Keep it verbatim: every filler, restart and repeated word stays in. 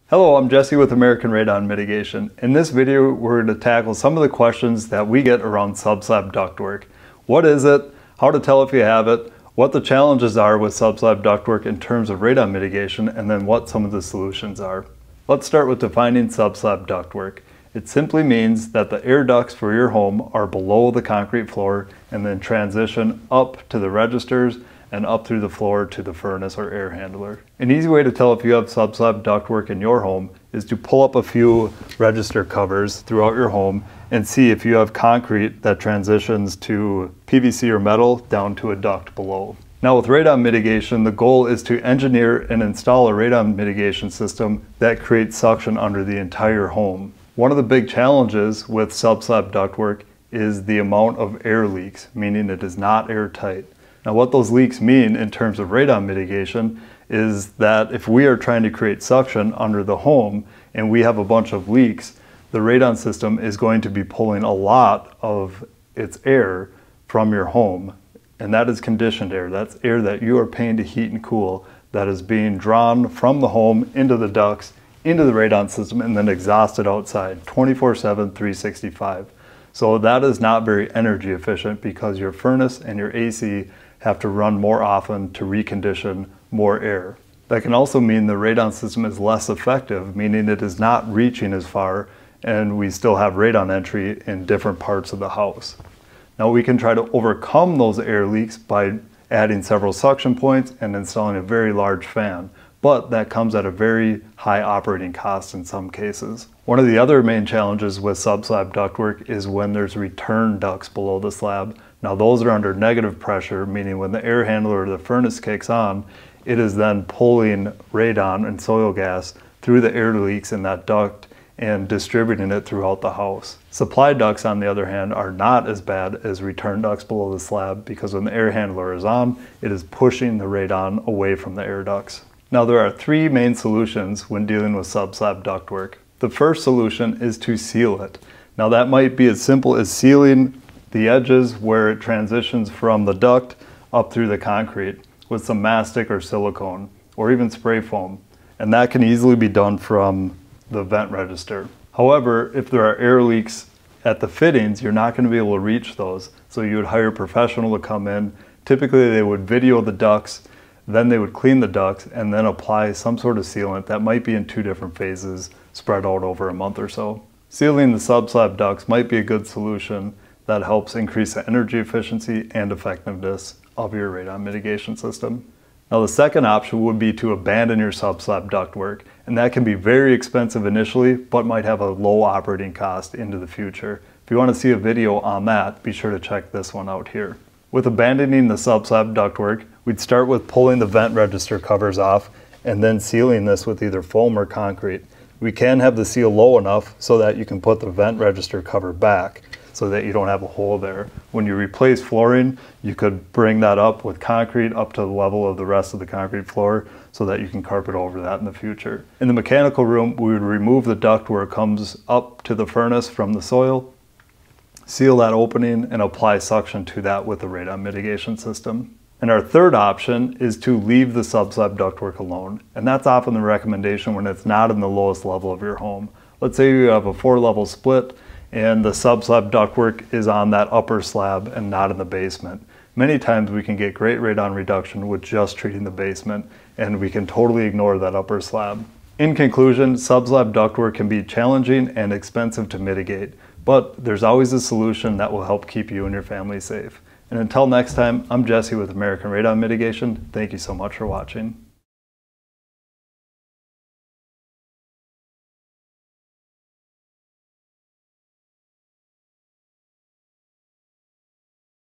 Hello, I'm Jesse with American Radon Mitigation. In this video, we're going to tackle some of the questions that we get around SubSlab ductwork. What is it? How to tell if you have it? What the challenges are with SubSlab ductwork in terms of radon mitigation, and then what some of the solutions are. Let's start with defining SubSlab ductwork. It simply means that the air ducts for your home are below the concrete floor and then transition up to the registers and up through the floor to the furnace or air handler. An easy way to tell if you have SubSlab ductwork in your home is to pull up a few register covers throughout your home and see if you have concrete that transitions to P V C or metal down to a duct below. Now with radon mitigation, the goal is to engineer and install a radon mitigation system that creates suction under the entire home. One of the big challenges with SubSlab ductwork is the amount of air leaks, meaning it is not airtight. Now what those leaks mean in terms of radon mitigation is that if we are trying to create suction under the home and we have a bunch of leaks, the radon system is going to be pulling a lot of its air from your home. And that is conditioned air. That's air that you are paying to heat and cool that is being drawn from the home into the ducts, into the radon system, and then exhausted outside twenty-four seven, three sixty-five. So that is not very energy efficient because your furnace and your A C have to run more often to recondition more air. That can also mean the radon system is less effective, meaning it is not reaching as far and we still have radon entry in different parts of the house. Now we can try to overcome those air leaks by adding several suction points and installing a very large fan, but that comes at a very high operating cost in some cases. One of the other main challenges with SubSlab ductwork is when there's return ducts below the slab. Now those are under negative pressure, meaning when the air handler or the furnace kicks on, it is then pulling radon and soil gas through the air leaks in that duct and distributing it throughout the house. Supply ducts, on the other hand, are not as bad as return ducts below the slab because when the air handler is on, it is pushing the radon away from the air ducts. Now there are three main solutions when dealing with SubSlab ductwork. The first solution is to seal it. Now that might be as simple as sealing the edges where it transitions from the duct up through the concrete with some mastic or silicone or even spray foam. And that can easily be done from the vent register. However, if there are air leaks at the fittings, you're not going to be able to reach those. So you would hire a professional to come in. Typically they would video the ducts, then they would clean the ducts and then apply some sort of sealant that might be in two different phases spread out over a month or so. Sealing the SubSlab ducts might be a good solution that helps increase the energy efficiency and effectiveness of your radon mitigation system. Now the second option would be to abandon your SubSlab ductwork, and that can be very expensive initially but might have a low operating cost into the future. If you want to see a video on that, be sure to check this one out here. With abandoning the SubSlab ductwork, we'd start with pulling the vent register covers off and then sealing this with either foam or concrete. We can have the seal low enough so that you can put the vent register cover back so that you don't have a hole there. When you replace flooring, you could bring that up with concrete up to the level of the rest of the concrete floor so that you can carpet over that in the future. In the mechanical room, we would remove the duct where it comes up to the furnace from the soil, seal that opening, and apply suction to that with the radon mitigation system. And our third option is to leave the SubSlab ductwork alone. And that's often the recommendation when it's not in the lowest level of your home. Let's say you have a four level split and the SubSlab ductwork is on that upper slab and not in the basement. Many times we can get great radon reduction with just treating the basement, and we can totally ignore that upper slab. In conclusion, SubSlab ductwork can be challenging and expensive to mitigate, but there's always a solution that will help keep you and your family safe. And until next time, I'm Jesse with American Radon Mitigation. Thank you so much for watching.